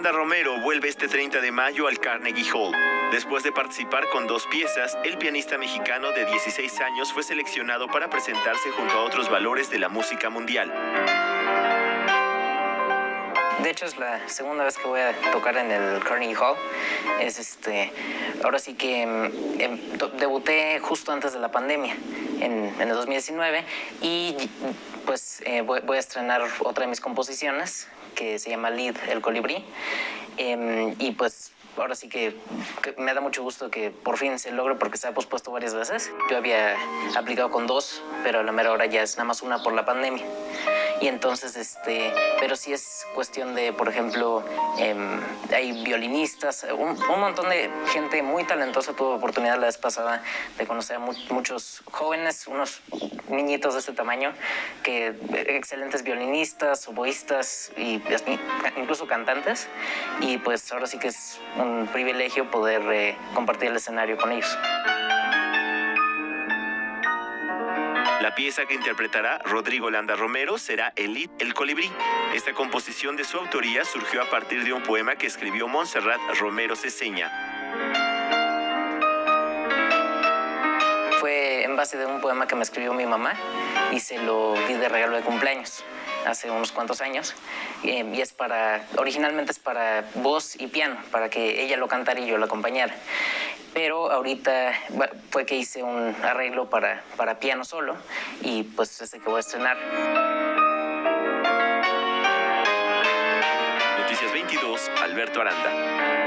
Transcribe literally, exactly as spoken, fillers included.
Landa Romero vuelve este treinta de mayo al Carnegie Hall. Después de participar con dos piezas, el pianista mexicano de dieciséis años fue seleccionado para presentarse junto a otros valores de la música mundial. De hecho, es la segunda vez que voy a tocar en el Carnegie Hall. Es este, ahora sí que eh, debuté justo antes de la pandemia, en, en el dos mil diecinueve, y pues eh, voy, voy a estrenar otra de mis composiciones, que se llama Lead, el colibrí, eh, y pues ahora sí que, que me da mucho gusto que por fin se logre, porque se ha pospuesto varias veces. Yo había aplicado con dos, pero a la mera hora ya es nada más una por la pandemia. Y entonces, este, pero sí es cuestión de, por ejemplo, eh, hay violinistas, un, un montón de gente muy talentosa. Tuve oportunidad la vez pasada de conocer a mu muchos jóvenes, unos niñitos de este tamaño, que excelentes violinistas, oboístas y incluso cantantes. Y pues ahora sí que es un privilegio poder eh, compartir el escenario con ellos. La pieza que interpretará Rodrigo Landa Romero será El Lead, el colibrí. Esta composición de su autoría surgió a partir de un poema que escribió Montserrat Romero Ceseña. Fue en base de un poema que me escribió mi mamá y se lo di de regalo de cumpleaños hace unos cuantos años. Eh, y es para, originalmente es para voz y piano, para que ella lo cantara y yo lo acompañara. Pero ahorita fue que hice un arreglo para, para piano solo, y pues es el que voy a estrenar. Noticias veintidós, Alberto Aranda.